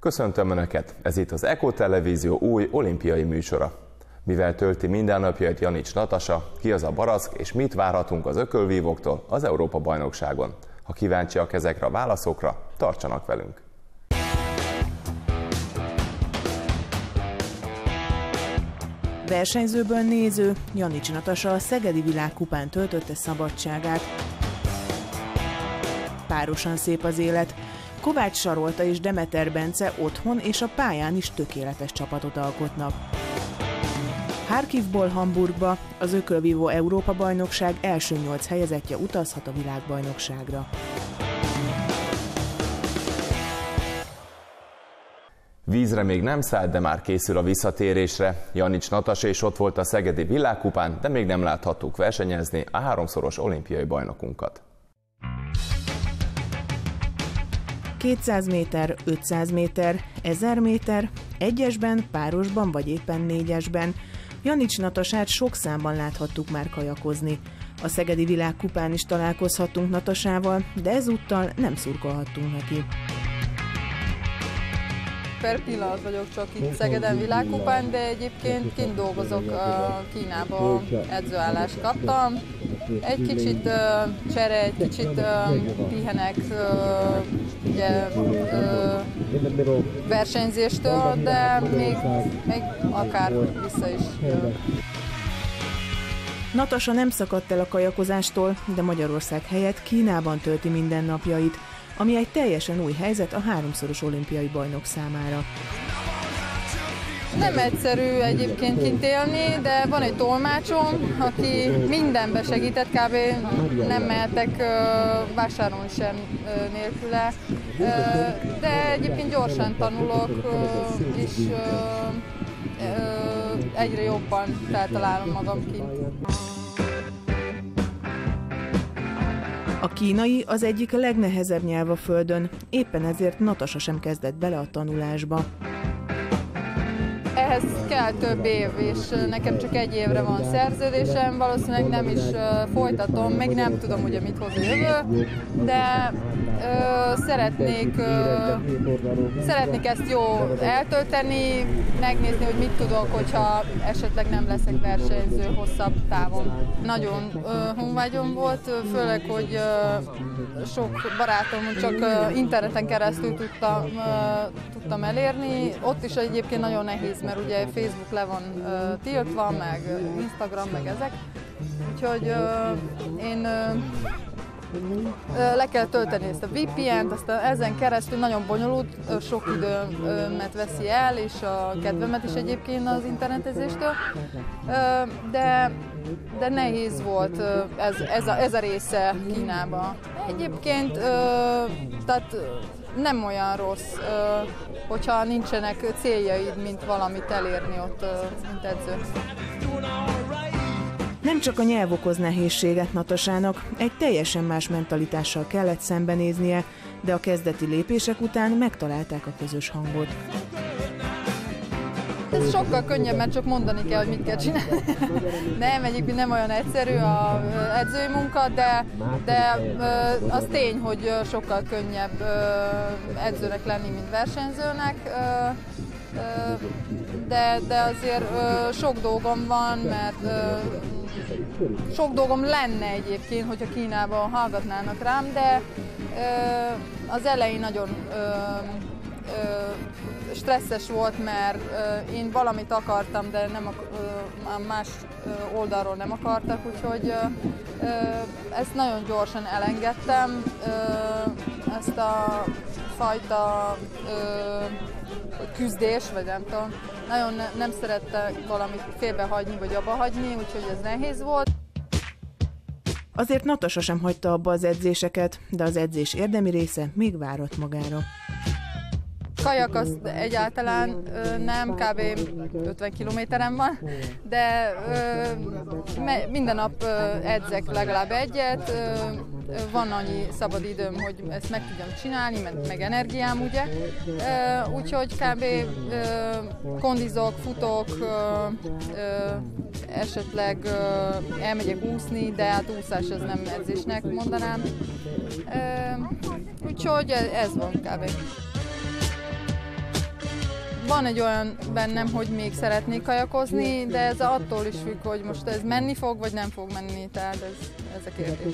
Köszöntöm Önöket! Ez itt az EKO Televízió új olimpiai műsora. Mivel tölti mindennapjait Janics Natasa, ki az a barack és mit várhatunk az ökölvívóktól az Európa-bajnokságon? Ha kíváncsiak ezekre a válaszokra, tartsanak velünk! Versenyzőből néző, Janics Natasa a Szegedi Világkupán töltötte szabadságát. Párosan szép az élet. Kovács Sarolta és Demeter Bence otthon és a pályán is tökéletes csapatot alkotnak. Harkivból Hamburgba az ökölvívó Európa-bajnokság első 8 helyezettje utazhat a világbajnokságra. Vízre még nem szállt, de már készül a visszatérésre. Janics Natasa is ott volt a Szegedi Világkupán, de még nem láthattuk versenyezni a 3-szoros olimpiai bajnokunkat. 200 méter, 500 méter, 1000 méter, egyesben, párosban vagy éppen négyesben. Janics Natasát sok számban láthattuk már kajakozni. A Szegedi Világkupán is találkozhattunk Natasával, de ezúttal nem szurkolhattunk neki. Per pillanat vagyok csak itt Szegeden Világkupán, de egyébként kint dolgozok Kínába, edzőállást kaptam. Egy kicsit csere, egy kicsit pihenek ugye, versenyzéstől, de még akár vissza is jövök. Natasa nem szakadt el a kajakozástól, de Magyarország helyett Kínában tölti mindennapjait, ami egy teljesen új helyzet a 3-szoros olimpiai bajnok számára. Nem egyszerű egyébként kint élni, de van egy tolmácsom, aki mindenbe segített, kb. Nem mehetek vásárolni sem nélküle, de egyébként gyorsan tanulok, és egyre jobban feltalálom magam kint. A kínai az egyik legnehezebb nyelv a földön, éppen ezért Natasa sem kezdett bele a tanulásba. Ehhez kell több év, és nekem csak 1 évre van szerződésem, valószínűleg nem is folytatom, még nem tudom, ugye mit hoz a jövő, de szeretnék ezt jó eltölteni, megnézni, hogy mit tudok, hogyha esetleg nem leszek versenyző hosszabb távon. Nagyon honvágyom volt, főleg, hogy sok barátom csak interneten keresztül tudtam elérni. Ott is egyébként nagyon nehéz, mert ugye Facebook le van tiltva, meg Instagram, meg ezek. Úgyhogy én le kell tölteni ezt a VPN-t, aztán ezen keresztül nagyon bonyolult, sok időmet veszi el, és a kedvemet is egyébként az internetezéstől, de nehéz volt ez a része Kínába. Egyébként tehát nem olyan rossz, hogyha nincsenek céljaid, mint valamit elérni ott, mint edző. Nem csak a nyelv okoz nehézséget Natasának, egy teljesen más mentalitással kellett szembenéznie, de a kezdeti lépések után megtalálták a közös hangot. Ez sokkal könnyebb, mert csak mondani kell, hogy mit kell csinálni. Nem, egyébként nem olyan egyszerű az edzői munka, de az tény, hogy sokkal könnyebb edzőnek lenni, mint versenyzőnek. De azért sok dolgom van, mert sok dolgom lenne egyébként, hogyha Kínában hallgatnának rám, de az elején nagyon stresszes volt, mert én valamit akartam, de nem más oldalról nem akartak, úgyhogy ezt nagyon gyorsan elengedtem, ezt a fajta küzdés, vagy nem tudom, nagyon nem szerette valamit félbehagyni, vagy abbahagyni, úgyhogy ez nehéz volt. Azért Natasa sem hagyta abba az edzéseket, de az edzés érdemi része még várat magára. Kajak az egyáltalán nem, kb. 50 kilométerem van, de minden nap edzek legalább egyet, van annyi szabad időm, hogy ezt meg tudjam csinálni, meg energiám, ugye. Úgyhogy kb. Kondizok, futok, esetleg elmegyek úszni, de hát úszás ez nem edzésnek mondanám. Úgyhogy ez van kb. Van egy olyan bennem, hogy még szeretnék kajakozni, de ez attól is függ, hogy most ez menni fog, vagy nem fog menni, tehát ez a kérdés.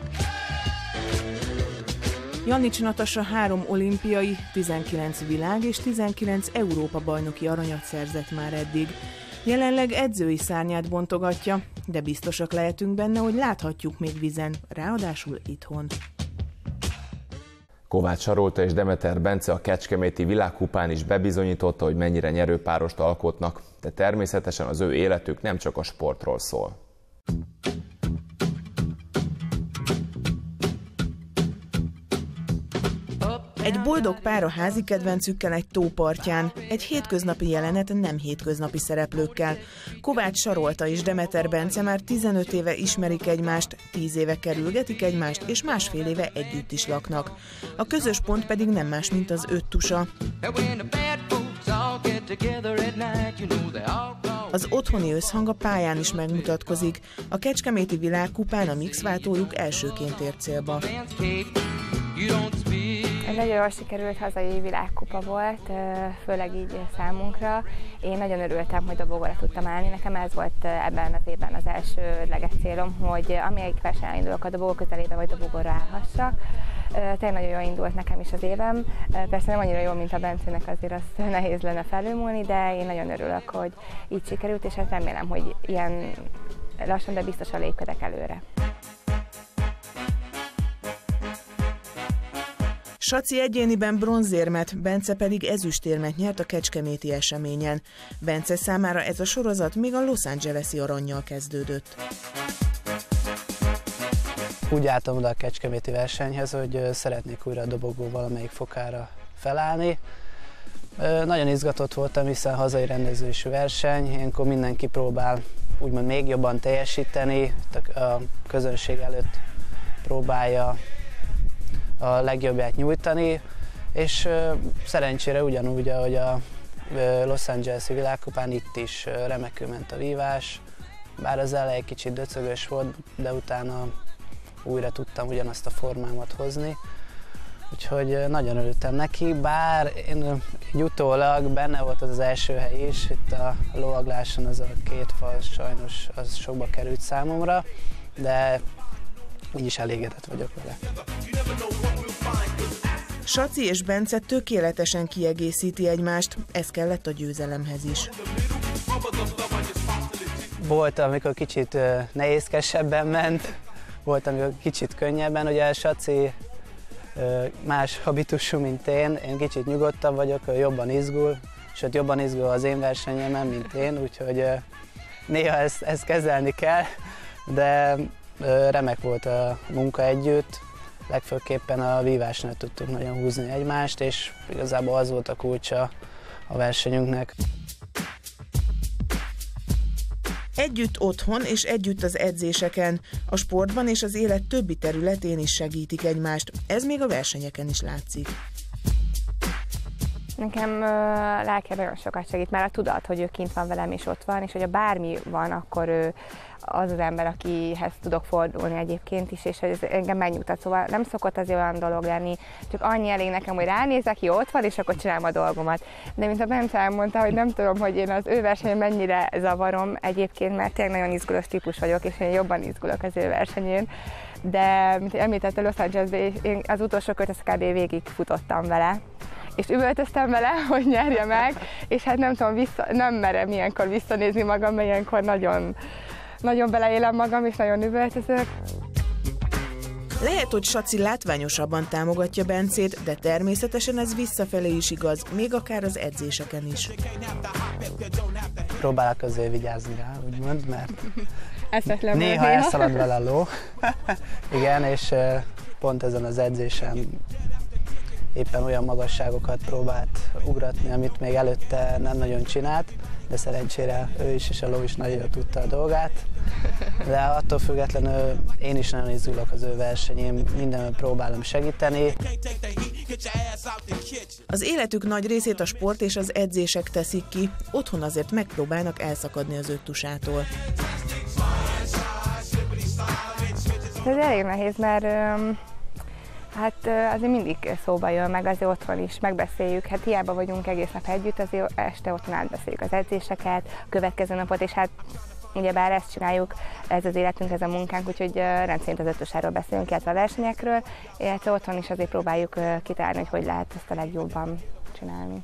Janics Natasha 3 olimpiai, 19 világ és 19 Európa bajnoki aranyat szerzett már eddig. Jelenleg edzői szárnyát bontogatja, de biztosak lehetünk benne, hogy láthatjuk még vízen, ráadásul itthon. Kovács Sarolta és Demeter Bence a Kecskeméti világkupán is bebizonyította, hogy mennyire nyerőpárost alkotnak, de természetesen az ő életük nem csak a sportról szól. Egy boldog pár a házi kedvencükkel egy tó partján, egy hétköznapi jelenet nem hétköznapi szereplőkkel. Kovács Sarolta és Demeter Bence már 15 éve ismerik egymást, 10 éve kerülgetik egymást, és másfél éve együtt is laknak. A közös pont pedig nem más, mint az 5 tusa. Az otthoni összhang a pályán is megmutatkozik. A Kecskeméti világkupán a mixváltójuk elsőként ért célba. Egy nagyon jól sikerült hazai világkupa volt, főleg így számunkra. Én nagyon örültem, hogy dobogóra tudtam állni. Nekem ez volt ebben az évben az elsődleges célom, hogy amelyik versenyen indulok, a dobogó közelébe vagy dobogóra állhassak. Tényleg nagyon jól indult nekem is az évem. Persze nem annyira jól, mint a Bencének, azért azt nehéz lenne felülmúlni, de én nagyon örülök, hogy így sikerült, és hát remélem, hogy ilyen lassan, de biztosan lépkedek előre. Saci egyéniben bronzérmet, Bence pedig ezüstérmet nyert a kecskeméti eseményen. Bence számára ez a sorozat még a Los Angeles-i arannyal kezdődött. Úgy álltam oda a kecskeméti versenyhez, hogy szeretnék újra a dobogó valamelyik fokára felállni. Nagyon izgatott voltam, hiszen hazai rendezésű verseny, ilyenkor mindenki próbál úgymond még jobban teljesíteni, a közönség előtt próbálja a legjobbját nyújtani, és szerencsére ugyanúgy, ahogy a Los Angeles-i világkupán, itt is remekül ment a vívás, bár az elején kicsit döcögös volt, de utána újra tudtam ugyanazt a formámat hozni, úgyhogy nagyon örültem neki, bár én utólag benne volt az első hely is, itt a lovagláson az a 2 fal sajnos az sokba került számomra, de így is elégedett vagyok vele. Saci és Bence tökéletesen kiegészíti egymást, ez kellett a győzelemhez is. Volt, amikor kicsit nehézkesebben ment, volt, amikor kicsit könnyebben. Ugye a Saci más habitusú, mint én kicsit nyugodtabb vagyok, jobban izgul, sőt jobban izgul az én versenyemen, mint én, úgyhogy néha ezt kezelni kell, de remek volt a munka együtt, legfőképpen a vívásnál tudtuk nagyon húzni egymást, és igazából az volt a kulcsa a versenyünknek. Együtt otthon és együtt az edzéseken, a sportban és az élet többi területén is segítik egymást, ez még a versenyeken is látszik. Nekem lelkében nagyon sokat segít, már a tudat, hogy ő kint van velem és ott van, és hogyha bármi van, akkor ő az az ember, akihez tudok fordulni egyébként is, és ez engem megnyugtat, szóval nem szokott az olyan dolog lenni, csak annyi elég nekem, hogy ránézek, jó, ott van, és akkor csinálom a dolgomat. De mint a Bence elmondta, hogy nem tudom, hogy én az ő versenyen mennyire zavarom egyébként, mert tényleg nagyon izgulós típus vagyok, és én jobban izgulok az ő versenyén. De, mint említette, Los Angelesben én az utolsó kört ezt kb. Végig futottam vele, és üvöltöztem vele, hogy nyerje meg, és hát nem tudom, nem merem ilyenkor visszanézni magam, mert ilyenkor nagyon beleélem magam, és nagyon üvöltözök. Lehet, hogy Saci látványosabban támogatja Bencét, de természetesen ez visszafelé is igaz, még akár az edzéseken is. Próbálok azért vigyázni rá, úgymond, mert Eszetlen néha elszalad vele a ló. Igen, és pont ezen az edzésen éppen olyan magasságokat próbált ugratni, amit még előtte nem nagyon csinált, de szerencsére ő is és a ló is nagyon jól tudta a dolgát. De attól függetlenül én is nagyon izgulok az ő versenyén, mindenben próbálom segíteni. Az életük nagy részét a sport és az edzések teszik ki, otthon azért megpróbálnak elszakadni az 5 tusától. Ez elég nehéz, mert Hát azért mindig szóba jön, meg azért otthon is megbeszéljük, hát hiába vagyunk egész nap együtt, azért este otthon átbeszéljük az edzéseket, a következő napot, és hát ugyebár ezt csináljuk, ez az életünk, ez a munkánk, úgyhogy rendszerint az ötösáról beszélünk, illetve a versenyekről, illetve otthon is azért próbáljuk kitalálni, hogy lehet ezt a legjobban csinálni.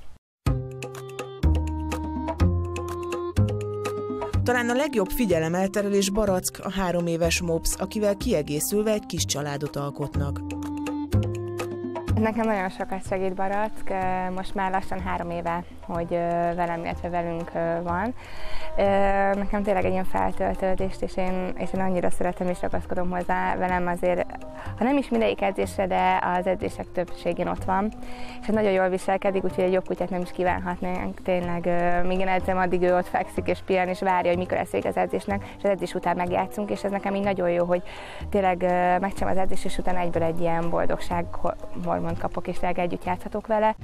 Talán a legjobb figyelemelterelés Barack, a 3 éves mops, akivel kiegészülve egy kis családot alkotnak. Nekem nagyon sokat segít Barack, most már lassan 3 éve, hogy velem, illetve velünk van. Nekem tényleg egy ilyen feltöltődést, és én annyira szeretem és ragaszkodom hozzá, velem azért, ha nem is mindegyik edzésre, de az edzések többségén ott van. És nagyon jól viselkedik, úgyhogy egy jobb kutyát nem is kívánhatnánk. Tényleg, míg én edzem, addig ő ott fekszik és pihen, és várja, hogy mikor lesz vége az edzésnek, és az edzés után megjátszunk, és ez nekem így nagyon jó, hogy tényleg megcsinálom az edzés, és utána egyből egy ilyen boldogság hormont kapok, és tényleg együtt játszhatok vele.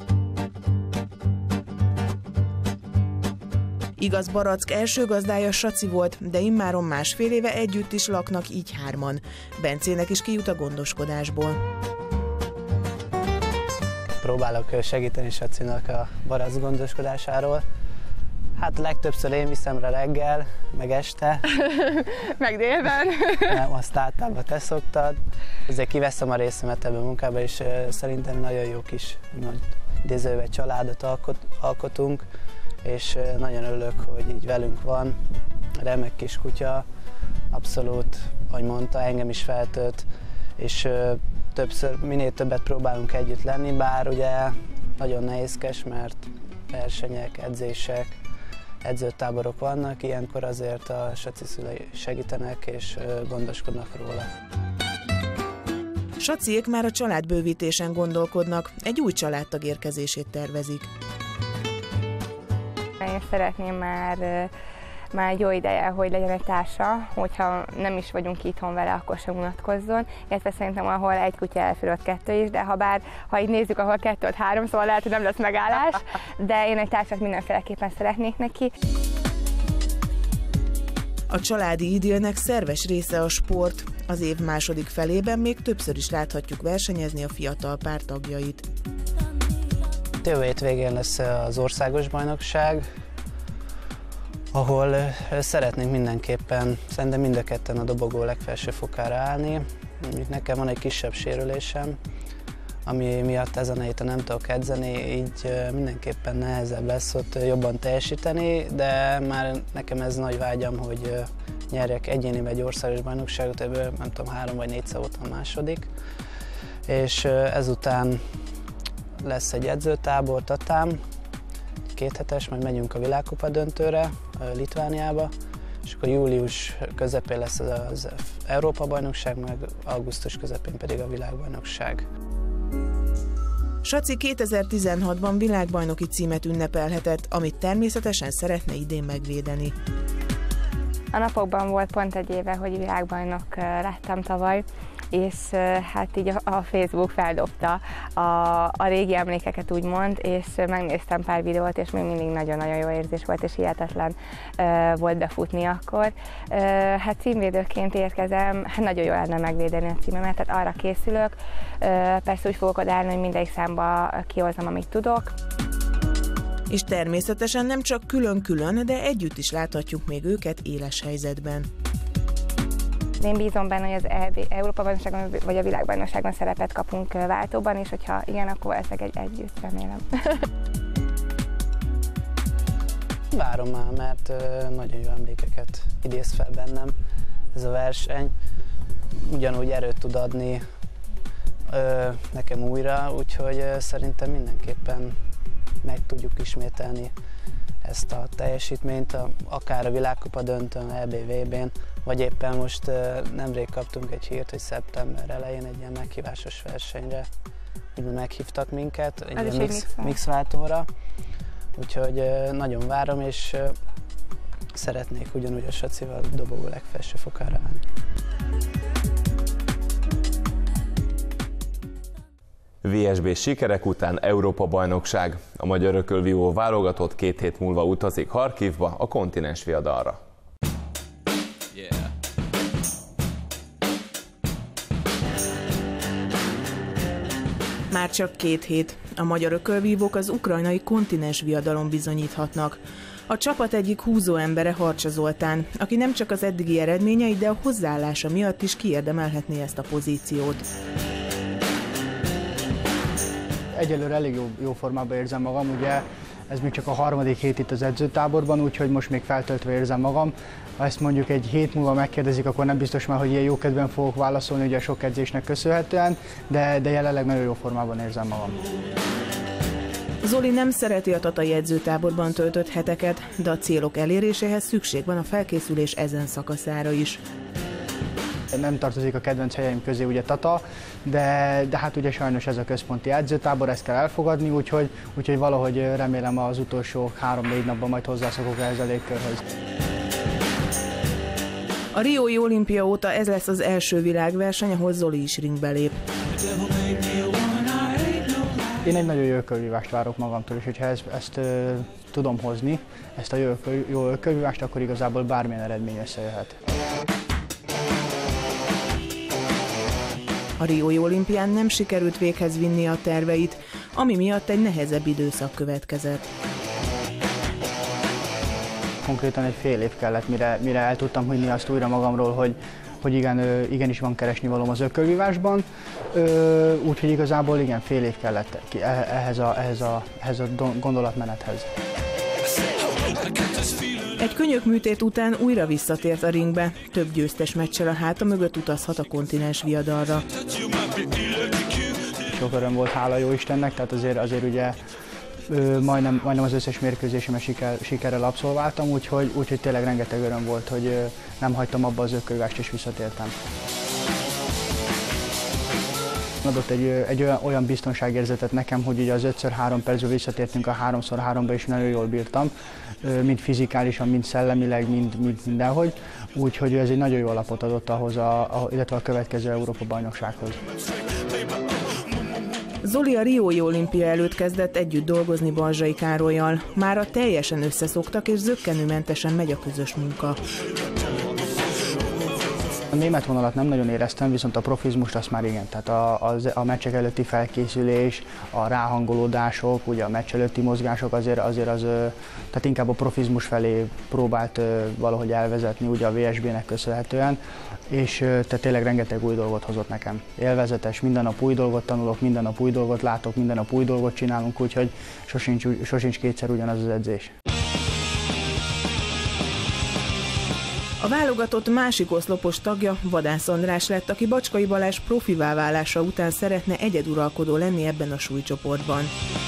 Igaz, Barack első gazdája Saci volt, de immáron másfél éve együtt is laknak, így 3-an. Bencének is kijut a gondoskodásból. Próbálok segíteni Sacinak a Barack gondoskodásáról. Hát legtöbbször én viszem rá reggel, meg este. Meg délben. Nem, azt általában te szoktad. Ezért kiveszem a részemet ebben a munkában, és szerintem nagyon jó kis, idézőjelben családot alkotunk, és nagyon örülök, hogy így velünk van. Remek kis kutya, abszolút, ahogy mondta, engem is feltölt, és minél többet próbálunk együtt lenni, bár ugye nagyon nehézkes, mert versenyek, edzések, edzőtáborok vannak, ilyenkor azért a Saci szülei segítenek és gondoskodnak róla. Saciék már a családbővítésen gondolkodnak, egy új családtag érkezését tervezik. Én szeretném már jó ideje, hogy legyen egy társa, hogyha nem is vagyunk itthon vele, akkor sem unatkozzon. Illetve szerintem, ahol egy kutya elfér, ott 2 is, de ha így nézzük, ahol 2, 3, szóval lehet, hogy nem lesz megállás, de én egy társat mindenféleképpen szeretnék neki. A családi idillnek szerves része a sport. Az év második felében még többször is láthatjuk versenyezni a fiatal pár tagjait. Jövő hétvégén lesz az országos bajnokság, ahol szeretnénk mindenképpen, szerintem mind a ketten a dobogó legfelső fokára állni. Nekem van egy kisebb sérülésem, ami miatt ezen a héten nem tudok edzeni, így mindenképpen nehezebb lesz ott jobban teljesíteni, de már nekem ez nagy vágyam, hogy nyerjek egyéni vagy országos bajnokságot, ebből nem tudom, 3 vagy 4-szer voltam második. És ezután lesz egy edzőtábor Tatán, 2 hetes, majd megyünk a világkupa döntőre Litvániába, és akkor július közepén lesz az Európa-bajnokság, meg augusztus közepén pedig a világbajnokság. Saci 2016-ban világbajnoki címet ünnepelhetett, amit természetesen szeretne idén megvédeni. A napokban volt pont egy éve, hogy világbajnok lettem tavaly, és hát így a Facebook feldobta a régi emlékeket úgymond, és megnéztem pár videót, és még mindig nagyon-nagyon jó érzés volt, és hihetetlen volt befutni akkor. Hát címvédőként érkezem, hát nagyon jól lenne megvédeni a címemet, tehát arra készülök. Persze úgy fogok odaállni, hogy mindegy számba kihozom, amit tudok. És természetesen nem csak külön-külön, de együtt is láthatjuk még őket éles helyzetben. Én bízom benne, hogy az Európa-bajnokságon vagy a világbajnokságon szerepet kapunk váltóban, és hogyha igen, akkor valószínűleg együtt, remélem. Várom már, mert nagyon jó emlékeket idéz fel bennem ez a verseny. Ugyanúgy erőt tud adni nekem újra, úgyhogy szerintem mindenképpen meg tudjuk ismételni ezt a teljesítményt, akár a világkupa döntőn, EB-VB-n, vagy éppen most nemrég kaptunk egy hírt, hogy szeptember elején egy ilyen meghívásos versenyre úgymond meghívtak minket, egy ilyen mixváltóra, úgyhogy nagyon várom, és szeretnék ugyanúgy a Sacival dobogó legfelső fokára állni. VSB sikerek után Európa-bajnokság. A magyar ökölvívó válogatott 2 hét múlva utazik Harkivba, a kontinens viadalra. Már csak 2 hét. A magyar ökölvívók az ukrajnai kontinens viadalon bizonyíthatnak. A csapat egyik húzó embere Harcsa Zoltán, aki nem csak az eddigi eredményei, de a hozzáállása miatt is kiérdemelhetné ezt a pozíciót. Egyelőre elég jó formában érzem magam, ugye ez még csak a 3. hét itt az edzőtáborban, úgyhogy most még feltöltve érzem magam. Ha ezt mondjuk egy hét múlva megkérdezik, akkor nem biztos már, hogy ilyen jókedven fogok válaszolni, ugye a sok edzésnek köszönhetően, de jelenleg nagyon jó formában érzem magam. Zoli nem szereti a tatai edzőtáborban töltött heteket, de a célok eléréséhez szükség van a felkészülés ezen szakaszára is. Nem tartozik a kedvenc helyeim közé ugye Tata, de hát ugye sajnos ez a központi edzőtábor, ezt kell elfogadni, úgyhogy valahogy remélem az utolsó 3-4 napban majd hozzászokok ehhez a légkörhöz. A riói olimpia óta ez lesz az első világverseny, ahol Zoli is ringbe lép. Én egy nagyon jó ökölvívást várok magamtól, és hogyha ezt tudom hozni, ezt a jó ökölvívást, akkor igazából bármilyen eredmény összejöhet. A riói olimpián nem sikerült véghez vinni a terveit, ami miatt egy nehezebb időszak következett. Konkrétan egy fél év kellett, mire el tudtam hinni azt újra magamról, hogy igenis van keresnivalóm az ökölvívásban, úgyhogy igazából igen, fél év kellett ehhez a gondolatmenethez. Egy könyökműtét után újra visszatért a ringbe, több győztes meccsel a háta mögött utazhat a kontinens viadalra. Sok öröm volt, hála jó Istennek, tehát azért ugye majdnem az összes mérkőzésemet sikerrel abszolváltam, úgyhogy tényleg rengeteg öröm volt, hogy nem hagytam abba az ökölvívást és visszatértem. Adott egy olyan biztonságérzetet nekem, hogy ugye az 5x3 percből visszatértünk a 3x3-ba, és nagyon jól bírtam, mind fizikálisan, mind szellemileg, mind mindenhogy. Úgyhogy ez egy nagyon jó alapot adott ahhoz, illetve a következő Európa-bajnoksághoz. Zoli a riói olimpia előtt kezdett együtt dolgozni Balzsai Károllyal. Mára teljesen összeszoktak, és zökkenőmentesen megy a közös munka. A német vonalat nem nagyon éreztem, viszont a profizmust azt már igen. Tehát a meccsek előtti felkészülés, a ráhangolódások, ugye a meccs előtti mozgások tehát inkább a profizmus felé próbált valahogy elvezetni, ugye a VSB-nek köszönhetően, és tehát tényleg rengeteg új dolgot hozott nekem. Élvezetes, minden nap új dolgot tanulok, minden nap új dolgot látok, minden nap új dolgot csinálunk, úgyhogy sosincs kétszer ugyanaz az edzés. A válogatott másik oszlopos tagja Vadász András lett, aki Bacskai Balázs profivá válása után szeretne egyeduralkodó lenni ebben a súlycsoportban.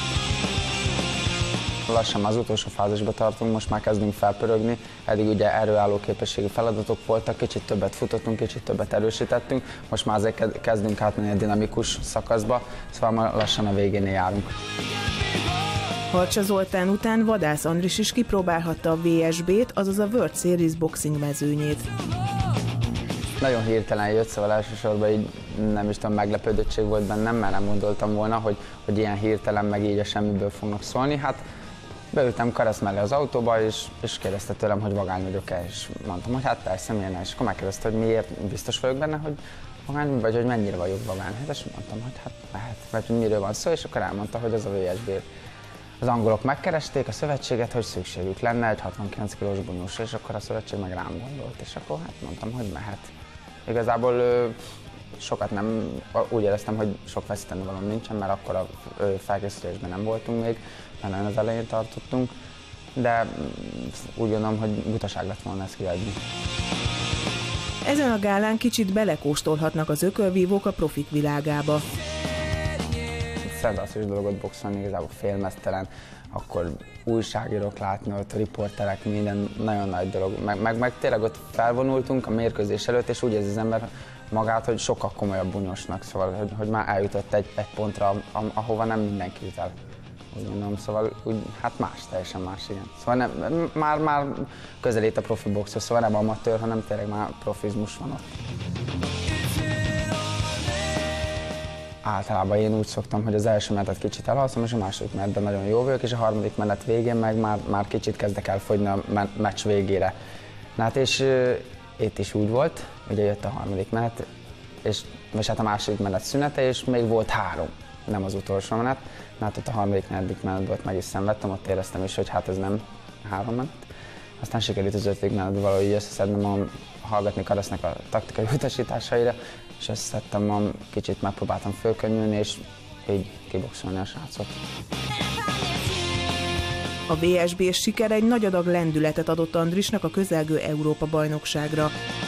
Lassan az utolsó fázisba tartunk, most már kezdünk felpörögni, eddig ugye erőálló képességi feladatok voltak, kicsit többet futottunk, kicsit többet erősítettünk, most már azért kezdünk átmenni a dinamikus szakaszba, szóval már lassan a végénél járunk. Harcsa Zoltán után Vadász Andris is kipróbálhatta a VSB-t, azaz a World Series boxing mezőnyét. Nagyon hirtelen jött, szóval elsősorban így nem is tudom, meglepődöttség volt bennem, mert nem gondoltam volna, hogy ilyen hirtelen meg így a semmiből fognak szólni. Hát beültem kereszt mellé az autóba, és kérdezte tőlem, hogy vagány vagyok-e, és mondtam, hogy hát persze, milyen, és akkor megkérdezte, hogy miért, biztos vagyok benne, hogy vagány, vagy hogy mennyire vagyok vagány. Hát és mondtam, hogy hát lehet, vagy hogy miről van szó, és akkor elmondta, hogy az a VSB. Az angolok megkeresték a szövetséget, hogy szükségük lenne egy 69 kilós bunyósra, és akkor a szövetség meg rám gondolt, és akkor hát mondtam, hogy mehet. Igazából sokat nem, úgy éreztem, hogy sok veszíteni valami nincsen, mert akkor a felkészülésben nem voltunk még, mert nagyon az elején tartottunk, de úgy gondolom, hogy butaság lett volna ezt kiadni. Ezen a gálán kicsit belekóstolhatnak az ökölvívók a profik világába. Szerdasszos dolgot boxolni, igazából félmeztelen, akkor újságírók látni, ott a riporterek, minden nagyon nagy dolog. Meg tényleg ott felvonultunk a mérkőzés előtt, és úgy érzi az ember magát, hogy sokkal komolyabb bunyósnak, szóval hogy már eljutott egy pontra, ahova nem mindenki jut el. Úgy mondom, szóval úgy, hát más, teljesen más, igen. Szóval nem, már közelít a profi boxhoz, szóval nem amatőr, hanem tényleg már profizmus van ott. Általában én úgy szoktam, hogy az első menetet kicsit elalszom, és a második menetben nagyon jó vagyok, és a harmadik menet végén meg már kicsit kezdek elfogyni a meccs végére. Na hát és itt is úgy volt, ugye jött a harmadik menet, és hát a második menet szünete, és még volt 3. nem az utolsó menet. Hát ott a harmadik, negyedik menetből meg is szenvedtem, ott éreztem is, hogy hát ez nem 3 menet. Aztán sikerült az 5. menetből valahogy összeszednem magam, hallgatni Karasznak a taktikai utasításaira, és összeszedtem magam, kicsit megpróbáltam fölkönnyülni, és így kiboxolni a srácot. A VSB-s siker egy nagy adag lendületet adott Andrisnak a közelgő Európa-bajnokságra.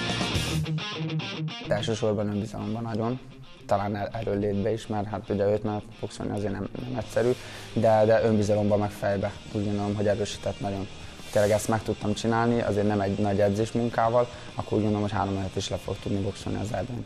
Elsősorban önbizalomban nagyon, talán erőnlétbe is, mert hát ugye 5 menet boxolni azért nem egyszerű, de önbizalomban meg fejbe úgy gondolom, hogy erősített nagyon. Tényleg ezt meg tudtam csinálni, azért nem egy nagy edzés munkával, akkor úgy gondolom, hogy 3 menet is le fog tudni boxolni az erdőn.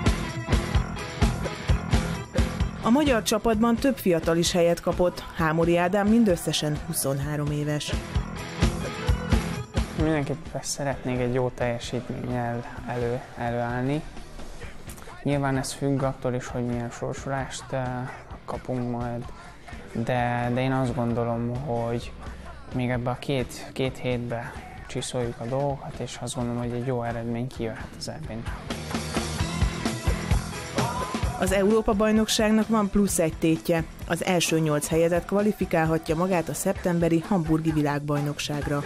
A magyar csapatban több fiatal is helyet kapott, Hámori Ádám mindösszesen 23 éves. Mindenképpen szeretnék egy jó teljesítménnyel előállni. Nyilván ez függ attól is, hogy milyen sorsolást kapunk majd, de én azt gondolom, hogy még ebbe a két hétbe csiszoljuk a dolgokat, és azt gondolom, hogy egy jó eredmény kijöhet az EB-n. Az Európa-bajnokságnak van plusz egy tétje. Az első 8 helyezett kvalifikálhatja magát a szeptemberi hamburgi világbajnokságra.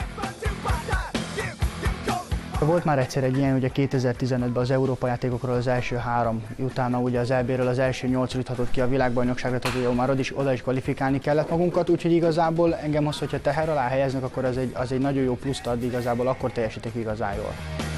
Volt már egyszer egy ilyen, ugye 2015-ben az Európa-játékokról az első 3, utána ugye az EB-ről az első 8 juthatott ki a világbajnokságra, tehát ugye már oda is kvalifikálni kellett magunkat, úgyhogy igazából engem az, hogyha teher alá helyeznek, akkor az egy nagyon jó pluszt ad, igazából akkor teljesítek igazán jól.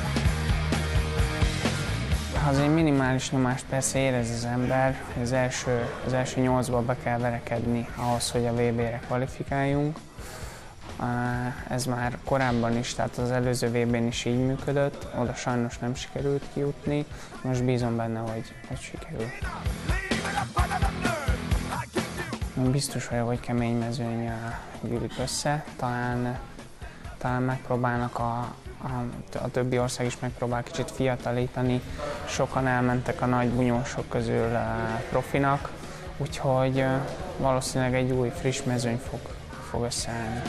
Azért minimális nyomást persze érez az ember, az első 8-ba be kell verekedni ahhoz, hogy a VB-re kvalifikáljunk. Ez már korábban is, tehát az előző VB-n is így működött, oda sajnos nem sikerült kijutni, most bízom benne, hogy sikerül. Biztos vagyok, hogy kemény mezőny gyűlik össze, talán megpróbálnak a többi ország is megpróbál kicsit fiatalítani, sokan elmentek a nagy bunyósok közül profinak, úgyhogy valószínűleg egy új, friss mezőny fog összeállni.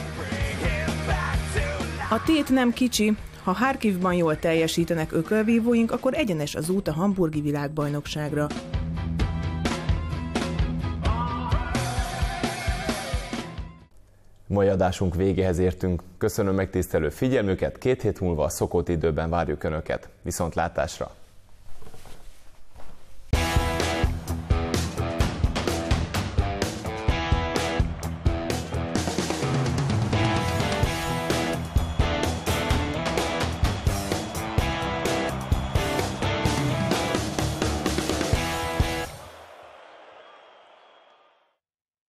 A tét nem kicsi, ha Harkivban jól teljesítenek ökölvívóink, akkor egyenes az út a hamburgi világbajnokságra. Mai adásunk végéhez értünk. Köszönöm megtisztelő figyelmüket, 2 hét múlva a szokott időben várjuk Önöket. Viszontlátásra!